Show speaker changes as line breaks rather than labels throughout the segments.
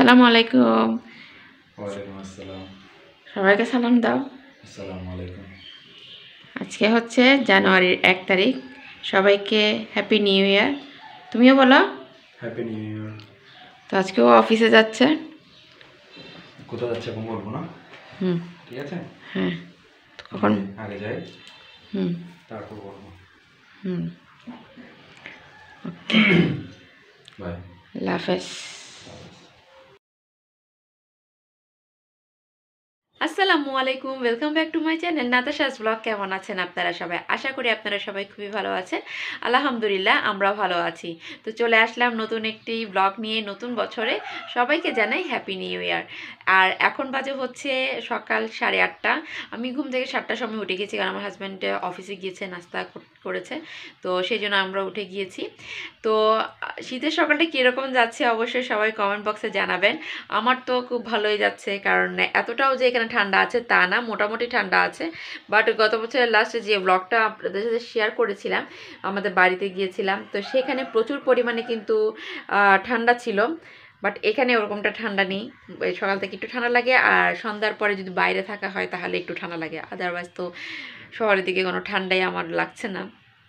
আসসালামু আলাইকুম।
ওয়ালাইকুম আসসালাম।
সবাইকে সালাম দাও।
আসসালামু আলাইকুম।
আজকে হচ্ছে জানুয়ারির 1 তারিখ। সবাইকে হ্যাপি নিউ ইয়ার। তুমিও বলো।
Happy new year.
তো আজকেও অফিসে যাচ্ছে।
কোথায় যাচ্ছে এখন বলবো না,
হুম।
ঠিক আছে?
হ্যাঁ। কখন?
আগে যাই,
হুম
তারপর বলবো।
হুম ওকে,
বাই।
আল্লাহ হাফেজ। আসসালামু আলাইকুম, welcome back to my channel Natasha's blog. কেমন আছেন আপনারা সবাই? আশা করি আপনারা সবাই খুবই ভালো আছেন। আলহামদুলিল্লাহ, আমরা ভালো আছি। তো চলে আসলাম নতুন একটি ব্লগ নিয়ে নতুন বছরে। সবাইকে জানাই হ্যাপি নিউ ইয়ার। আর এখন বাজে হচ্ছে সকাল 8:30। আমি ঘুম থেকে 7টার সময় উঠে গেছি, কারণ আমার হাজব্যান্ড অফিসে গিয়েছে, নাস্তা করেছে, তো সেই জন্য আমরা উঠে গিয়েছি। তো শীতের সকালটা কীরকম যাচ্ছে অবশ্যই সবাই কমেন্ট বক্সে জানাবেন। আমার তো খুব ভালোই যাচ্ছে, কারণ এতটাও যে এখানে ঠান্ডা আছে তা না, মোটামুটি ঠান্ডা আছে। বাট গত বছরের লাস্টে যে ব্লগটা আপনাদের সাথে শেয়ার করেছিলাম, আমাদের বাড়িতে গিয়েছিলাম, তো সেখানে প্রচুর পরিমাণে কিন্তু ঠান্ডা ছিল। বাট এখানে ওরকমটা ঠান্ডা নেই। সকাল থেকে একটু ঠান্ডা লাগে, আর সন্ধ্যার পরে যদি বাইরে থাকা হয় তাহলে একটু ঠান্ডা লাগে। আদারওয়াইজ তো শহরের দিকে কোনো ঠান্ডাই আমার লাগছে না।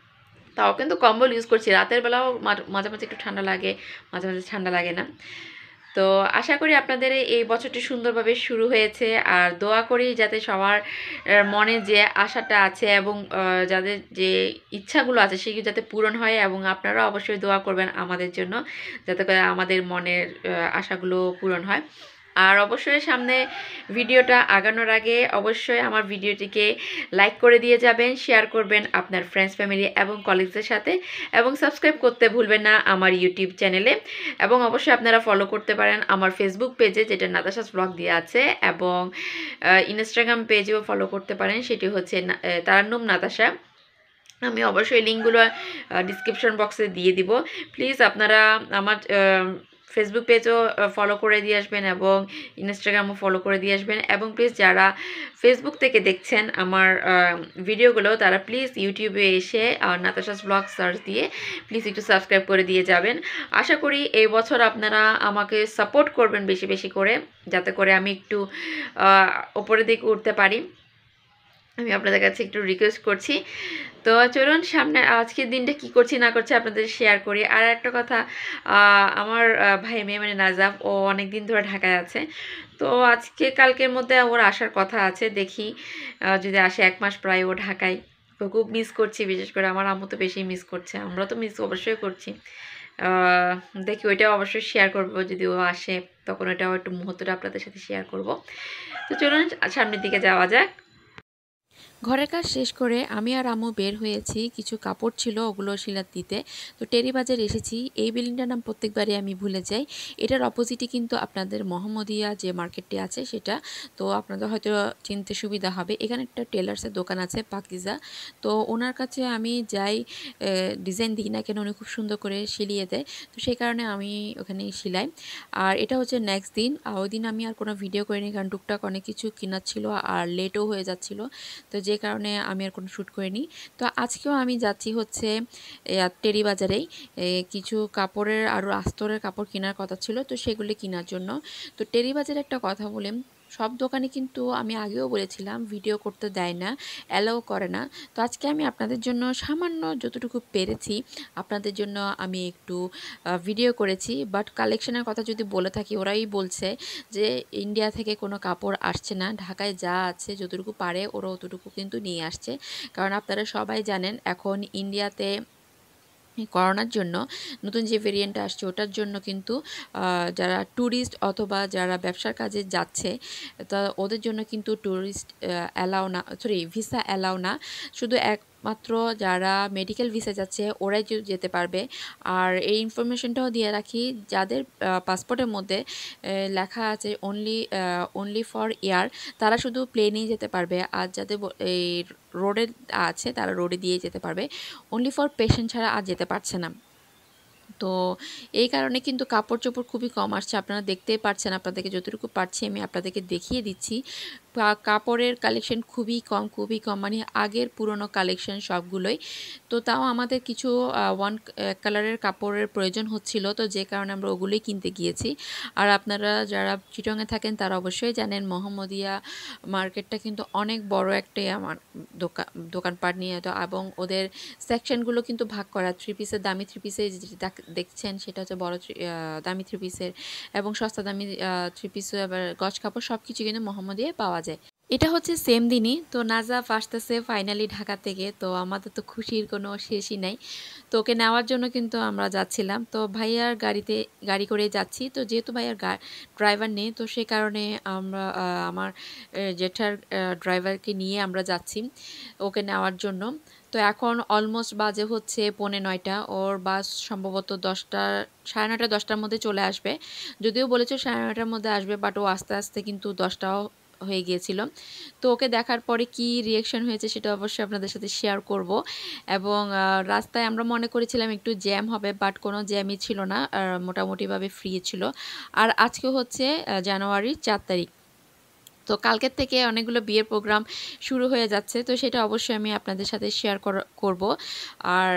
তাও কিন্তু কম্বল ইউজ করছি। রাতের বেলাও মাঝে মাঝে একটু ঠান্ডা লাগে, মাঝে মাঝে ঠান্ডা লাগে না। তো আশা করি আপনাদের এই বছরটি সুন্দরভাবে শুরু হয়েছে, আর দোয়া করি যাতে সবার মনে যে আশাটা আছে এবং যাদের যে ইচ্ছাগুলো আছে সেগুলো যাতে পূরণ হয়, এবং আপনারা অবশ্যই দোয়া করবেন আমাদের জন্য, যাতে করে আমাদের মনের আশাগুলো পূরণ হয়। আর অবশ্যই সামনে ভিডিওটা আগানোর আগে অবশ্যই আমার ভিডিওটিকে লাইক করে দিয়ে যাবেন, শেয়ার করবেন আপনার ফ্রেন্ডস, ফ্যামিলি এবং কলিগসদের সাথে, এবং সাবস্ক্রাইব করতে ভুলবেন না আমার ইউটিউব চ্যানেলে। এবং অবশ্যই আপনারা ফলো করতে পারেন আমার ফেসবুক পেজে, যেটা নাতাশাস ব্লগ দিয়ে আছে, এবং ইনস্টাগ্রাম পেজেও ফলো করতে পারেন, সেটি হচ্ছে তারান্নুম নাতাশা। আমি অবশ্যই লিঙ্কগুলো ডিসক্রিপশন বক্সে দিয়ে দিব। প্লিজ আপনারা আমার ফেসবুক পেজও ফলো করে দিয়ে আসবেন, এবং ইনস্টাগ্রামও ফলো করে দিয়ে আসবেন। এবং প্লিজ যারা ফেসবুক থেকে দেখছেন আমার ভিডিওগুলো, তারা প্লিজ ইউটিউবে এসে নাতাশাস ব্লগ সার্চ দিয়ে প্লিজ একটু সাবস্ক্রাইব করে দিয়ে যাবেন। আশা করি এই বছর আপনারা আমাকে সাপোর্ট করবেন বেশি বেশি করে, যাতে করে আমি একটু ওপরের দিকে উঠতে পারি। আমি আপনাদের কাছে একটু রিকোয়েস্ট করছি। তো চলুন সামনে আজকের দিনটা কি করছি না করছি আপনাদের শেয়ার করি। আর একটা কথা, আমার ভাই মেয়ে মানে নাজাফ, ও অনেক দিন ধরে ঢাকায় আছে। তো আজকে কালকের মধ্যে ওর আসার কথা আছে, দেখি যদি আসে। 1 মাস প্রায় ও ঢাকায়। তো খুব মিস করছি, বিশেষ করে আমার আম্মু তো বেশি মিস করছে, আমরা তো মিস অবশ্যই করছি। দেখি ওইটাও অবশ্যই শেয়ার করব, যদি ও আসে তখন ওইটাও একটু মুহূর্তটা আপনাদের সাথে শেয়ার করব। তো চলুন সামনের দিকে যাওয়া যাক। ঘরের কাজ শেষ করে আমি আর আম্মু বের হয়েছি, কিছু কাপড় ছিল ওগুলো শিলাত দিতে। তো টেরি বাজার এসেছি। এই বিল্ডিংটার নাম প্রত্যেকবারই আমি ভুলে যাই। এটার অপোজিটে কিন্তু আপনাদের মোহাম্মদিয়া যে মার্কেটটি আছে সেটা, তো আপনাদের হয়তো চিনতে সুবিধা হবে। এখানে একটা টেলার্সের দোকান আছে, পাকিজা। তো ওনার কাছে আমি যাই, ডিজাইন দিই না কেন উনি খুব সুন্দর করে শিলিয়ে দেয়, তো সেই কারণে আমি ওখানে সিলাই। আর এটা হচ্ছে নেক্সট দিন। ওই দিন আমি আর কোনো ভিডিও করিনি, কারণ টুকটাক অনেক কিছু কেনার ছিল আর লেটও হয়ে যাচ্ছিলো, তো যে কারণে আমি আর কোনো শ্যুট করিনি। তো আজকেও আমি যাচ্ছি হচ্ছে টেরি বাজারেই, কিছু কাপড়ের আরও আস্তরের কাপড় কেনার কথা ছিল, তো সেগুলি কেনার জন্য। তো টেরি বাজারে একটা কথা বলি, সব দোকানে কিন্তু আমি আগেও বলেছিলাম ভিডিও করতে দেয় না, অ্যালাউ করে না। তো আজকে আমি আপনাদের জন্য সামান্য যতটুকু পেরেছি আপনাদের জন্য আমি একটু ভিডিও করেছি। বাট কালেকশনের কথা যদি বলে থাকি, ওরাই বলছে যে ইন্ডিয়া থেকে কোনো কাপড় আসছে না, ঢাকায় যা আছে যতটুকু পারে ওরা অতটুকু কিন্তু নিয়ে আসছে। কারণ আপনারা সবাই জানেন এখন ইন্ডিয়াতে করোনার জন্য নতুন যে ভেরিয়েন্ট আসছে ওটার জন্য কিন্তু যারা ট্যুরিস্ট অথবা যারা ব্যবসার কাজে যাচ্ছে, তা ওদের জন্য কিন্তু ট্যুরিস্ট অ্যালাউ না, সরি ভিসা অ্যালাউ না। শুধু একমাত্র যারা মেডিকেল ভিসা যাচ্ছে ওরাই যেতে পারবে। আর এই ইনফরমেশনটাও দিয়ে রাখি, যাদের পাসপোর্টের মধ্যে লেখা আছে অনলি ফর এয়ার, তারা শুধু প্লেনেই যেতে পারবে। আর যাদের এই রোডে আছে তারা রোডে দিয়ে যেতে পারবে, অনলি ফর পেশেন্ট ছাড়া আর যেতে পারছে না। তো এই কারণে কিন্তু কাপড় চোপড় খুবই কম আসছে, আপনারা দেখতেই পাচ্ছেন। আপনাদেরকে যতটুকু পারছি আমি আপনাদেরকে দেখিয়ে দিচ্ছি। কাপড়ের কালেকশন খুবই কম, মানে আগের পুরনো কালেকশন সবগুলোই। তো তাও আমাদের কিছু ওয়ান কালারের কাপড়ের প্রয়োজন হচ্ছিল, তো যে কারণে আমরা ওগুলোই কিনতে গিয়েছি। আর আপনারা যারা চিটংয়ে থাকেন তারা অবশ্যই জানেন মোহাম্মদিয়া মার্কেটটা কিন্তু অনেক বড় একটা আমার দোকানপাট নিয়ে, তো এবং ওদের সেকশনগুলো কিন্তু ভাগ করা। থ্রি পিসের দামি থ্রি পিসে দেখছেন সেটা হচ্ছে বড় দামি থ্রি পিসের, এবং সস্তা দামি থ্রি পিস আবার গজ কাপড় সব কিছু কিন্তু মোহাম্মদিয়ায় পাওয়া যায়। এটা হচ্ছে সেম দিনই। তো নাজাফ আসতেছে ফাইনালি ঢাকা থেকে, তো আমাদের তো খুশির কোনো শেষই নাই। তো ওকে নেওয়ার জন্য কিন্তু আমরা যাচ্ছিলাম, তো ভাইয়ার গাড়ি করে যাচ্ছি। তো যেহেতু ভাইয়ার ড্রাইভার নেই, তো সেই কারণে আমরা আমার জেঠার ড্রাইভারকে নিয়ে আমরা যাচ্ছি ওকে নেওয়ার জন্য। তো এখন অলমোস্ট বাজে হচ্ছে 8:45, ওর বাস সম্ভবত 10টা, 9:30 10টার মধ্যে চলে আসবে। যদিও বলেছে 9:30টার মধ্যে আসবে, বাট ও আস্তে আস্তে কিন্তু 10টাও হয়ে গিয়েছিল। তো ওকে দেখার পরে কি রিয়াকশন হয়েছে সেটা অবশ্যই আপনাদের সাথে শেয়ার করব। এবং রাস্তায় আমরা মনে করেছিলাম একটু জ্যাম হবে, বাট কোনো জ্যামই ছিল না, মোটামুটিভাবে ফ্রি ছিল। আর আজকে হচ্ছে জানুয়ারির 4 তারিখ। তো কালকের থেকে অনেকগুলো বিয়ের প্রোগ্রাম শুরু হয়ে যাচ্ছে, তো সেটা অবশ্যই আমি আপনাদের সাথে শেয়ার করব। আর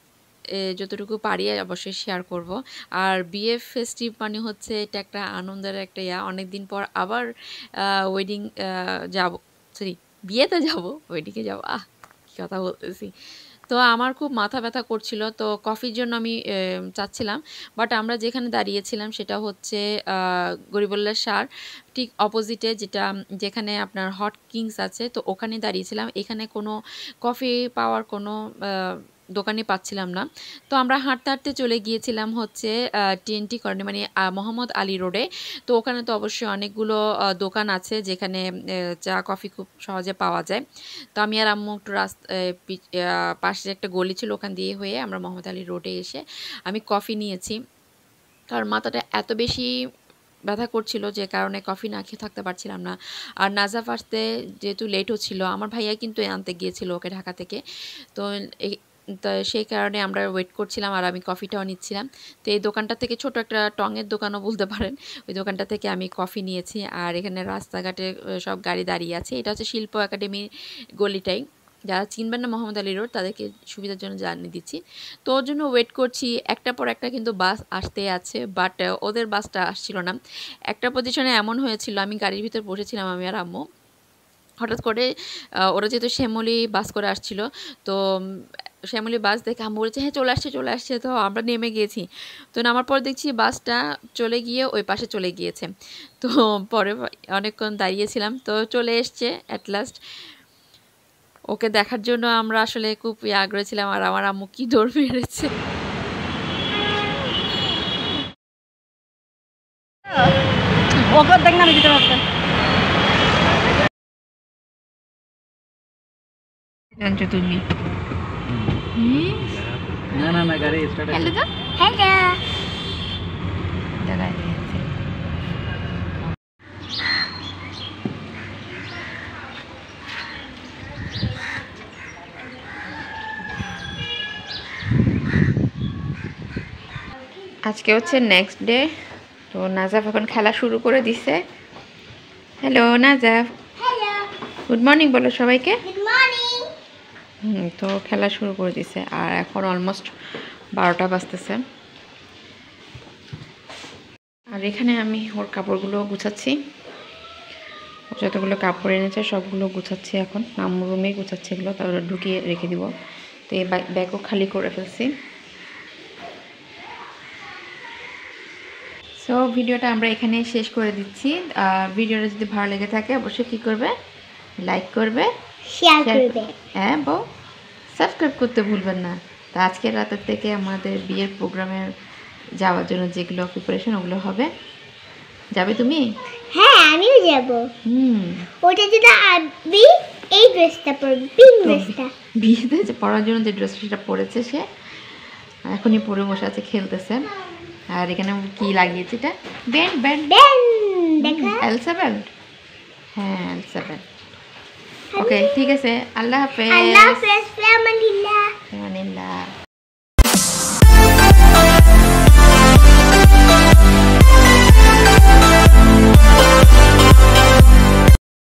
যতটুকু পারি অবশ্যই শেয়ার করব। আর বিয়ে ফেস্টিভ মানে হচ্ছে এটা একটা আনন্দের একটা অনেক দিন পর আবার ওয়েডিং যাব, সরি বিয়েতে যাব, ওয়েডিংয়ে যাব, কী কথা বলতেছি। তো আমার খুব মাথা ব্যথা করছিল, তো কফির জন্য আমি চাচ্ছিলাম। বাট আমরা যেখানে দাঁড়িয়েছিলাম সেটা হচ্ছে গরিবুল্লাহ শাহর ঠিক অপোজিটে, যেখানে আপনার হট কিংস আছে, তো ওখানে দাঁড়িয়েছিলাম। এখানে কোনো কফি পাওয়ার কোনো দোকানে পাচ্ছিলাম না। তো আমরা হাঁটতে হাঁটতে চলে গিয়েছিলাম হচ্ছে টিএনটি কর্নার, মানে মোহাম্মদ আলী রোডে। তো ওখানে তো অবশ্যই অনেকগুলো দোকান আছে যেখানে চা কফি খুব সহজে পাওয়া যায়। তো আমি আর আম্মু একটু পাশে একটা গলি ছিল ওখান দিয়ে হয়ে আমরা মোহাম্মদ আলী রোডে এসে আমি কফি নিয়েছি। কারণ মাথাটা এত বেশি ব্যথা করছিল যে কারণে কফি না খেয়ে থাকতে পারছিলাম না। আর নাজাফ আসতে যেহেতু লেটও ছিল, আমার ভাইয়া কিন্তু আনতে গিয়েছিল ওকে ঢাকা থেকে। তো সেই কারণে আমরা ওয়েট করছিলাম আর আমি কফিটাও নিচ্ছিলাম। তো এই দোকানটা থেকে ছোট একটা টঙের দোকানও বলতে পারেন, ওই দোকানটা থেকে আমি কফি নিয়েছি। আর এখানে রাস্তাঘাটে সব গাড়ি দাঁড়িয়ে আছে। এটা হচ্ছে শিল্প একাডেমির গলিটাই। যারা চিনবেন না মোহাম্মদ আলী রোড তাদেরকে সুবিধার জন্য জানিয়ে দিচ্ছি। তো ওর জন্য ওয়েট করছি, একটার পর একটা কিন্তু বাস আসতে আছে, বাট ওদের বাসটা আসছিল না। একটা পজিশনে এমন হয়েছিল, আমি গাড়ির ভিতর বসেছিলাম আমি আর আম্মু, হঠাৎ করে ওরা যেহেতু শ্যামলী বাস করে আসছিল, তো শ্যামলী বাস দেখে আম্মু বলেছে হ্যাঁ চলে আসছে। তো আমরা নেমে গিয়েছি। তো নামার পর দেখছি বাসটা চলে গিয়ে ওই পাশে চলে গিয়েছে। তো পরে অনেকক্ষণ দাঁড়িয়েছিলাম, তো চলে এসছে অ্যাট লাস্ট। ওকে দেখার জন্য আমরা আসলে খুব আগ্রহী ছিলাম। আর আমার আম্মু কি দৌড় মেরেছে।
ওকে দেখ না, আমি দিতে পারতাম।
জানছো তুমি?
না না না, গাড়ি স্টার্ট
হ্যালো তো
হ্যালো।
দাঁড়ায় আজকে হচ্ছে নেক্সট ডে। তো নাজাফ এখন খেলা শুরু করে দিছে। Hello Najaf,
hello,
good morning বলো সবাইকে।
Good morning.
তো খেলা শুরু করে দিছে আর এখন অলমোস্ট 12টা বাজতেছে। আর এখানে আমি ওর কাপড়গুলো গুছাচ্ছি, যতগুলো কাপড় এনেছে সবগুলো গুছাচ্ছি। এখন আম্মু রুমেই গুছাচ্ছি এগুলো, তারপরে ঢুকিয়ে রেখে দিব। তো এই ব্যাগও খালি করে ফেলছি। সো ভিডিওটা আমরা এখানে শেষ করে দিচ্ছি। ভিডিওটা যদি ভালো লেগে থাকে অবশ্যই কী করবে, লাইক করবে,
শেয়ার করবে,
হ্যাঁ বউ, সাবস্ক্রাইব করতে ভুলবেন না। তো আজকের রাতের থেকে আমাদের বিয়ের প্রোগ্রামে যাওয়ার জন্য যেগুলো প্রিপারেশন ওগুলো হবে। যাবে তুমি?
হ্যাঁ আমিও যাব। ওটা যেটা আবি এই ড্রেসটা পরবে, পিঙ্ক ড্রেসটা।
বিয়েতে যে পরার জন্য যে ড্রেসটা সেটা পরেছে সে, এখনই পরে বসে আছে, খেলতেছে। আর এখানে কি লাগিয়েছে এটা? ব্যান্ড ব্যান্ড
ব্যান্ড, দেখা
এলসা ব্যান্ড, হ্যাঁ এলসা ব্যান্ড। ওকে ঠিক আছে, আল্লাহ হাফেজ।
আল্লাহ হাফেজ, ফিয়ামানিল্লাহ।
ফিয়ামানিল্লাহ।